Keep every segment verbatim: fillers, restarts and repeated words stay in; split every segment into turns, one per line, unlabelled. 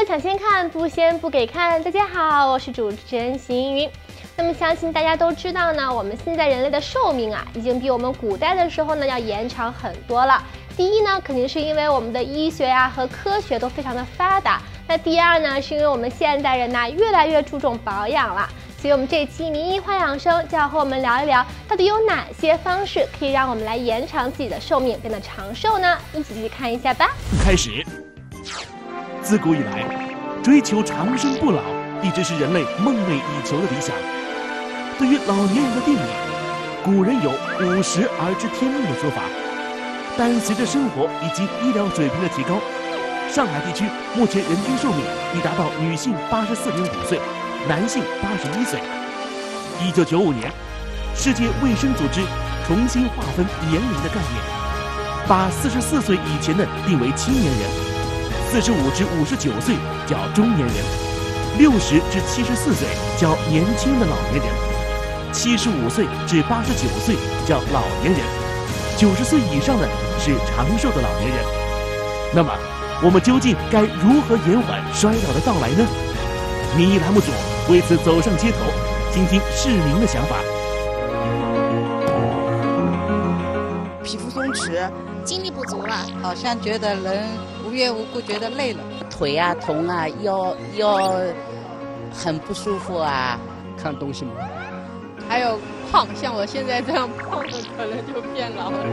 抢先看，不先不给看。大家好，我是主持人邢云。那么相信大家都知道呢，我们现在人类的寿命啊，已经比我们古代的时候呢要延长很多了。第一呢，肯定是因为我们的医学呀、啊、和科学都非常的发达。那第二呢，是因为我们现代人呢越来越注重保养了。所以我们这期名医话养生就要和我们聊一聊，到底有哪些方式可以让我们来延长自己的寿命，变得长寿呢？一起去看一下吧。
开始，自古以来，追求长生不老一直是人类梦寐以求的理想。对于老年人的定义，古人有五十而知天命的说法，但随着生活以及医疗水平的提高，上海地区目前人均寿命已达到女性八十四点五岁。男性八十一岁。一九九五年，世界卫生组织重新划分年龄的概念，把四十四岁以前的定为青年人，四十五至五十九岁叫中年人，六十至七十四岁叫年轻的老年人，七十五岁至八十九岁叫老年人，九十岁以上的是长寿的老年人。那么，我们究竟该如何延缓衰老的到来呢？名医栏目组为此走上街头，听听市民的想法。
皮肤松弛，
精力不足了，
好像觉得人无缘无故觉得累了，
腿啊疼啊，腰腰很不舒服啊。
看东西嘛，
还有胖，像我现在这样胖的，可能就变老了。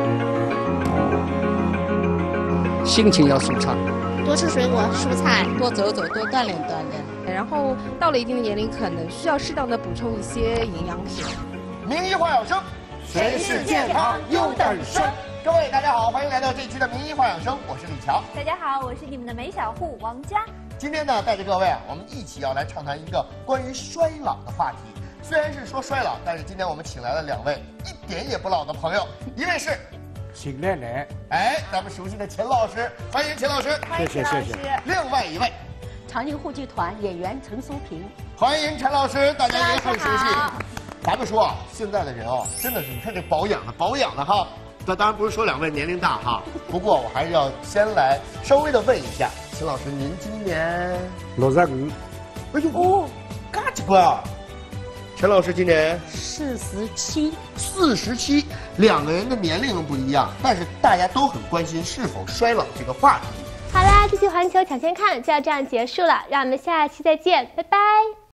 心情要舒畅，
多吃水果蔬菜，
多走走，多锻炼锻炼。
然后到了一定的年龄，可能需要适当的补充一些营养品。
名医话养生，谁是健康优等生？各位大家好，欢迎来到这一期的名医话养生，我是李强。
大家好，我是你们的美小护王佳。
今天呢，带着各位啊，我们一起要来畅谈一个关于衰老的话题。虽然是说衰老，但是今天我们请来了两位一点也不老的朋友，一位是
邢奶奶，
哎，咱们熟悉的钱老师，欢迎钱老师，
谢谢谢谢。
另外一位。
长宁沪剧团演员陈淑萍，
欢迎陈老师，大家也很熟悉。咱们说啊，现在的人哦，真的是你看这保养的保养的哈，那当然不是说两位年龄大哈，不过我还是要先来稍微的问一下，秦老师，您今年
六十五，
哎呦哦，嘎几个啊？陈老师今年
四十七，
四十七，两个人的年龄不一样，但是大家都很关心是否衰老这个话题。
好啦，这期环球抢先看就要这样结束了，让我们下期再见，拜拜。